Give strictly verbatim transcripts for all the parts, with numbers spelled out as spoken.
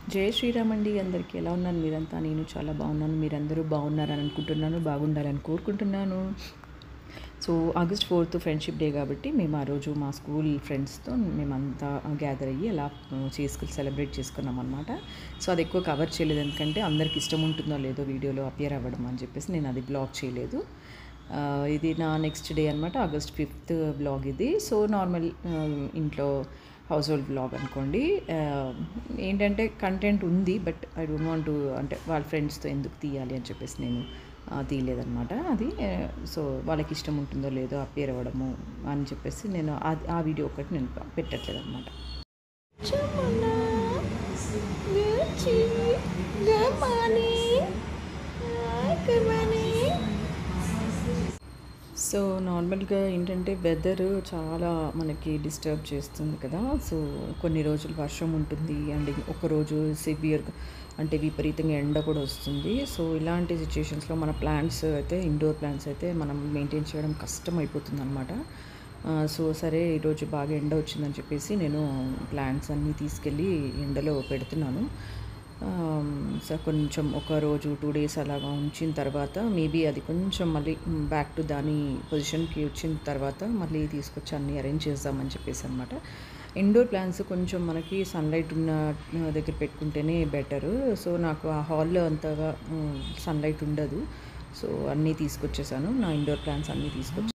జై శ్రీరామ్ అండి. అందరికీ ఎలా ఉన్నారు మీరంతా? నేను చాలా బాగున్నాను. మీరందరూ బాగున్నారని అనుకుంటున్నాను, బాగుండాలని కోరుకుంటున్నాను. So August fourth friendship day కాబట్టి మేము ఆ రోజు మా స్కూల్ ఫ్రెండ్స్తో మేమంతా గ్యాదర్ అయ్యి అలా చేసుకుని సెలబ్రేట్ చేసుకున్నాం అనమాట. సో అది ఎక్కువ కవర్ చేయలేదు, ఎందుకంటే అందరికి ఇష్టం ఉంటుందో లేదో వీడియోలో అపియర్ అవ్వడం అని చెప్పేసి నేను అది బ్లాగ్ చేయలేదు. ఆ, ఇది నా నెక్స్ట్ డే అనమాట, ఆగస్ట్ ఫిఫ్త్ బ్లాగ్ ఇది. సో నార్మల్ ఇంట్లో హౌస్ హోల్డ్ బ్లాగ్ అనుకోండి. ఆ, ఏంటంటే కంటెంట్ ఉంది, but I don't want to, అంటే వాళ్ళ ఫ్రెండ్స్తో ఎందుకు తీయాలి అని చెప్పేసి నేను ఆ, తీయలేదన్నమాట అది. ఆ, సో వాళ్ళకి ఇష్టం ఉంటుందో లేదో అపియర్ అవ్వడము అని చెప్పేసి నేను ఆ- ఆ వీడియో ఒకటి నేను పెట్టట్లేదు అనమాట. సో నార్మల్గా ఏంటంటే వెదర్ చాలా మనకి డిస్టర్బ్ చేస్తుంది కదా. సో కొన్ని రోజులు వర్షం ఉంటుంది, అండ్ ఒకరోజు సివియర్గా అంటే విపరీతంగా ఎండ కూడా వస్తుంది. సో ఇలాంటి సిచ్యుయేషన్స్లో మన ప్లాంట్స్ అయితే, ఇండోర్ ప్లాంట్స్ అయితే మనం మెయింటైన్ చేయడం కష్టం అయిపోతుంది అనమాట. సో సరే ఈరోజు బాగా ఎండ వచ్చిందని చెప్పేసి నేను ప్లాంట్స్ అన్నీ తీసుకెళ్ళి ఎండలో పెడుతున్నాను. సో కొంచెం ఒక రోజు టూ డేస్ అలాగా ఉంచిన తర్వాత మేబీ అది కొంచెం మళ్ళీ బ్యాక్ టు దాని పొజిషన్కి వచ్చిన తర్వాత మళ్ళీ తీసుకొచ్చి అన్నీ అరేంజ్ చేద్దామని చెప్పేసి అనమాట. ఇండోర్ ప్లాంట్స్ కొంచెం మనకి సన్లైట్ ఉన్న దగ్గర పెట్టుకుంటేనే బెటరు. సో నాకు ఆ హాల్లో అంతగా సన్లైట్ ఉండదు. సో అన్నీ తీసుకొచ్చేసాను, నా ఇండోర్ ప్లాంట్స్ అన్నీ తీసుకొచ్చి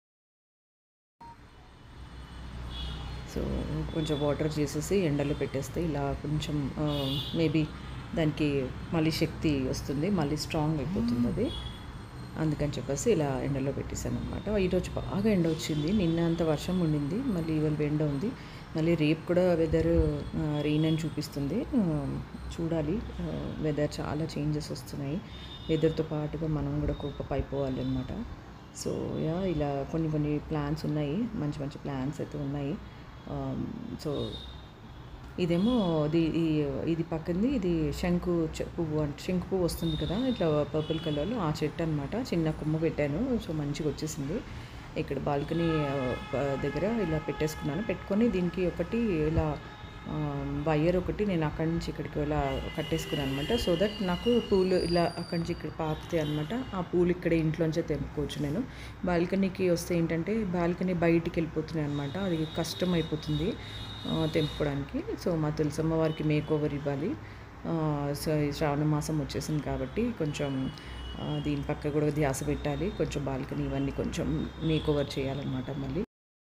సో కొంచెం వాటర్ చేసేసి ఎండలో పెట్టేస్తే ఇలా కొంచెం మేబీ దానికి మళ్ళీ శక్తి వస్తుంది, మళ్ళీ స్ట్రాంగ్ అయిపోతుంది అది. అందుకని చెప్పేసి ఇలా ఎండలో పెట్టేశాను అనమాట. ఈరోజు బాగా ఎండ వచ్చింది, నిన్న అంత వర్షం ఉండింది, మళ్ళీ ఇవాళ ఎండ ఉంది. మళ్ళీ రేపు కూడా వెదర్ రెయిన్ అని చూపిస్తుంది. ఆ, చూడాలి. వెదర్ చాలా చేంజెస్ వస్తున్నాయి, వెదర్తో పాటుగా మనం కూడా కోపప్ అయిపోవాలి అనమాట. సో యా ఇలా కొన్ని కొన్ని ప్లాన్స్ ఉన్నాయి, మంచి మంచి ప్లాన్స్ అయితే ఉన్నాయి. సో ఇదేమో ఇది ఇది పక్కనది ఇది శంకు చె- పువ్వు అంటే శంకు పువ్వు వస్తుంది కదా, ఇట్లా పర్పుల్ కలర్లో ఆ చెట్టు అనమాట. చిన్న కొమ్మ పెట్టాను, సో మంచిగా వచ్చేసింది. ఇక్కడ బాల్కనీ దగ్గర ఇలా పెట్టేసుకున్నాను. పెట్టుకొని దీనికి ఒకటి ఇలా వైర్ ఒకటి నేను అక్కడి నుంచి ఇక్కడికి ఇలా కట్టేసుకున్నాను అనమాట. సో దట్ నాకు పూలు ఇలా అక్కడి నుంచి ఇక్కడ పాకుతాయి అనమాట. ఆ పూలు ఇక్కడ ఇంట్లోంచే తెంపుకోవచ్చు నేను. బాల్కనీకి వస్తే ఏంటంటే బాల్కనీ బయటికి వెళ్ళిపోతున్నాయి అనమాట, అది కష్టం అయిపోతుంది ఆ, తెంపుకోవడానికి. సో మా తులసమ్మ వారికి మేక్ ఓవర్ ఇవ్వాలి. ఆ, సో ఈ శ్రావణ మాసం వచ్చేసింది కాబట్టి కొంచెం ఆ, దీని పక్క కూడా ధ్యాస పెట్టాలి, కొంచెం బాల్కనీ ఇవన్నీ కొంచెం మేక్ ఓవర్ చేయాలన్నమాట మళ్ళీ.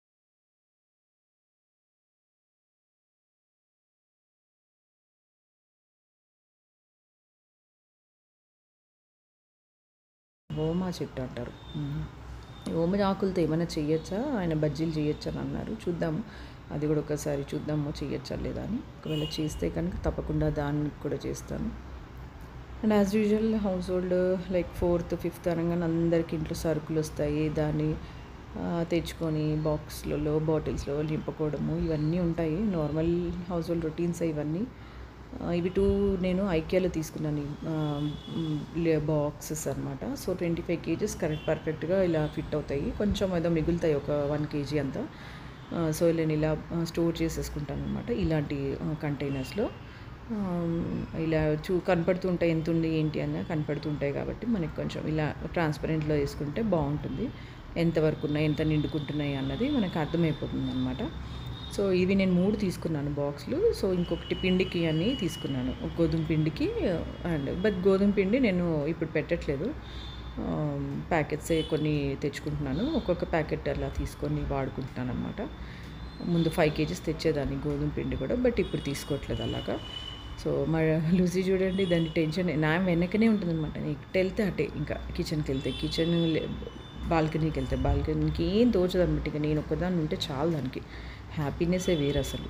ఓమా చెట్టు అంటారు. మ్మ్. ఈ ఓమ ఆకులతో ఏమైనా చేయొచ్చా, ఆయన బజ్జీలు చేయొచ్చా అని అన్నారు. చూద్దాము, అది కూడా ఒకసారి చూద్దాము చేయొచ్చా లేదా అని. ఒకవేళ చేస్తే కనుక తప్పకుండా దాన్ని కూడా చేస్తాను. And as usual household like fourth fifth అనగానే అందరికి ఇంట్లో సరుకులు వస్తాయి, దాన్ని ఆ, తెచ్చుకొని బాక్స్లలో బాటిల్స్లో నింపుకోవడము ఇవన్నీ ఉంటాయి, నార్మల్ హౌస్ హోల్డ్ రొటీన్స్ ఇవన్నీ. ఆ, ఇవి టూ నేను ఐకియాలో తీసుకున్నాను బాక్సెస్ అనమాట. So twenty five cages correct పర్ఫెక్ట్గా ఇలా ఫిట్ అవుతాయి, కొంచెం ఏదో మిగులుతాయి ఒక వన్ కేజీ అంతా. ఆ, సో నేను ఇలా స్టోర్ చేసేసుకుంటాను అనమాట ఇలాంటి కంటైనర్స్లో. ఇలా చూ కనపడుతుంటాయి ఎంత ఉంది ఏంటి అన్న కనపడుతుంటాయి కాబట్టి మనకి కొంచెం ఇలా ట్రాన్స్పరెంట్లో వేసుకుంటే బాగుంటుంది, ఎంతవరకు ఉన్నాయి ఎంత నిండుకుంటున్నాయి అన్నది మనకు అర్థమైపోతుంది అనమాట. సో ఇవి నేను మూడు తీసుకున్నాను బాక్స్లు. సో ఇంకొకటి పిండికి అని తీసుకున్నాను, గోధుమ పిండికి. అండ్ బట్ గోధుమ పిండి నేను ఇప్పుడు పెట్టట్లేదు, ప్యాకెట్సే కొన్ని తెచ్చుకుంటున్నాను, ఒక్కొక్క ప్యాకెట్ అలా తీసుకొని వాడుకుంటున్నాను అనమాట. ముందు ఫైవ్ కేజీస్ తెచ్చేదాన్ని గోధుమ పిండి కూడా, బట్ ఇప్పుడు తీసుకోవట్లేదు అలాగా. సో మా లూసీ చూడండి, దాని టెన్షన్ నా వెనకనే ఉంటుందన్నమాట. ఎటు వెళ్తే అటే, ఇంకా కిచెన్కి వెళ్తే కిచెన్, బాల్కనీకి వెళ్తే బాల్కనీకి ఏం తోచదు అనమాట. ఇక నేను ఒక్కదాన్ని ఉంటే చాలు, దానికి హ్యాపీనెస్సే వేరు అసలు.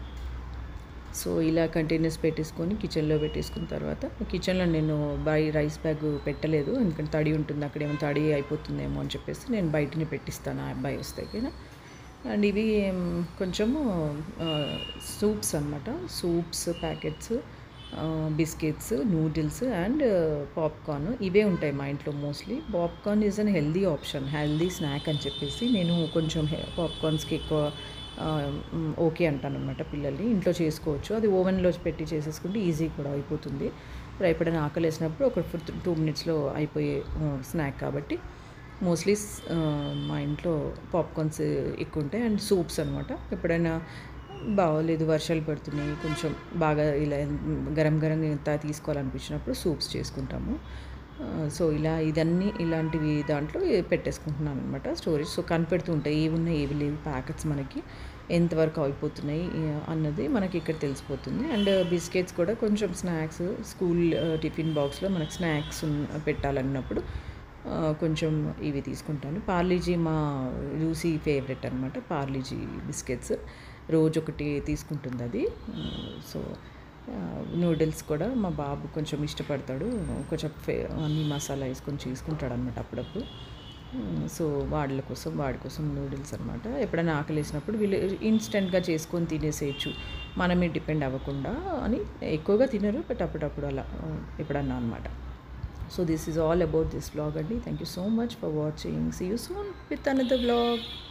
సో ఇలా కంటైనర్స్ పెట్టేసుకొని కిచెన్లో పెట్టేసుకున్న తర్వాత, కిచెన్లో నేను బై రైస్ బ్యాగ్ పెట్టలేదు, ఎందుకంటే తడి ఉంటుంది అక్కడ, ఏమో తడి అయిపోతుందేమో అని చెప్పేసి నేను బయటనే పెట్టిస్తాను ఆ అబ్బాయి వస్తే కదా. అండ్ ఇవి మ్, కొంచెము సూప్స్ అనమాట, soups packets, biscuits, noodles and popcorn ఇవే ఉంటాయి మా ఇంట్లో mostly. Popcorn is unhealthy option, healthy snack అని చెప్పేసి నేను కొంచెం పాప్కార్న్స్కి ఎక్కువ ఓకే అంటాననమాట పిల్లల్ని. ఇంట్లో చేసుకోవచ్చు. అది ఓవెన్‌లో పెట్టి చేసేసుకుంటే ఈజీ కూడా అయిపోతుంది. ఇప్పుడు ఎప్పుడైనా ఆకలేసినప్పుడు ఒక ఫర్ టూ మినిట్స్‌లో అయిపోయే ఆహ్, స్నాక్ కాబట్టి మోస్ట్‌లీ స్ ఆహ్, మా ఇంట్లో పాప్‌కార్న్స్ ఎక్కువుంటాయి. అండ్ సూప్స్ అనమాట. ఎప్పుడైనా బాగోలేదు, వర్షాలు పడుతున్నాయి, కొంచెం బాగా ఇలా గరం గరంగా ఇంత తీసుకోవాలనిపించినప్పుడు సూప్స్ చేసుకుంటాము. ఆహ్, సో, ఇలా ఇదన్నీ ఇలాంటివి దాంట్లో పెట్టేసుకుంటున్నాననమాట స్టోరేజ్. సో, కనిపెడుతూ ఉంటాయి. ఏవున్నాయి, ఏవి లేవు ప్యాకెట్స్ మనకి ఎంతవరకు అయిపోతున్నాయి ఆహ్, అన్నది మనకి ఇక్కడ తెలిసిపోతుంది. అండ్ బిస్కెట్స్ కూడా కొంచెం స్నాక్స్ స్కూల్ ఆహ్, టిఫిన్ బాక్స్‌లో మనకు స్నాక్స్ ఉన్ పెట్టాలన్నప్పుడు ఆహ్, కొంచెం ఇవి తీసుకుంటాను. పార్లీజీ మా లూసీ ఫేవరెట్ అనమాట. పార్లీజీ బిస్కెట్స్ రోజొకటి తీసుకుంటుందది. ఆహ్, సో, ఆహ్, నూడిల్స్ కూడా మా బాబు కొంచెం ఇష్టపడతాడు. కొంచెం ఫే అన్నీ మసాలా ఏసుకొని చేసుకుంటాడనమాట అప్పుడప్పుడు. హ్మ్. సో, వాళ్ళ కోసం వాడి కోసం నూడిల్స్ అనమాట. ఎప్పుడైనా ఆకలేసినప్పుడు వీళ్ళు ఇన్‌స్టంట్‌గా చేసుకొని తినేసేయొచ్చు. మన మీద డిపెండ్ అవ్వకుండా అని. ఎక్కువగా తినరు. బట్ అప్పుడప్పుడు అలా ఆహ్, ఎప్పుడన్నా అనమాట. So, this is all about this vlog అండి. Thank you so much for watching. See you soon with another vlog.